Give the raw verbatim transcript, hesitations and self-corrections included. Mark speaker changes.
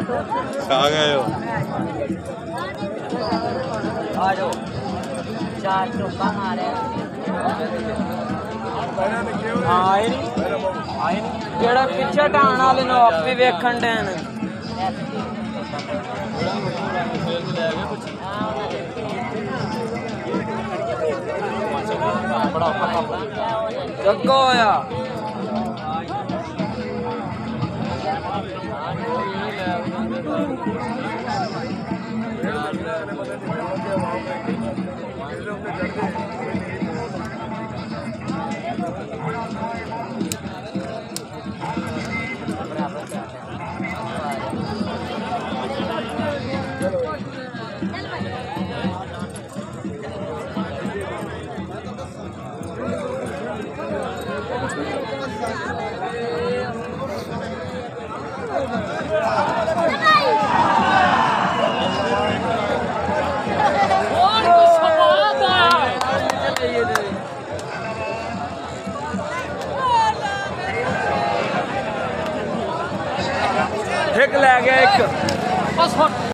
Speaker 1: आ गए हो
Speaker 2: आ जाओ चार चौका मारे आए आए जेड़ा पिछे ढाण वाले नो आपे वेखण दे न जग्गो होया एक ले गया एक बस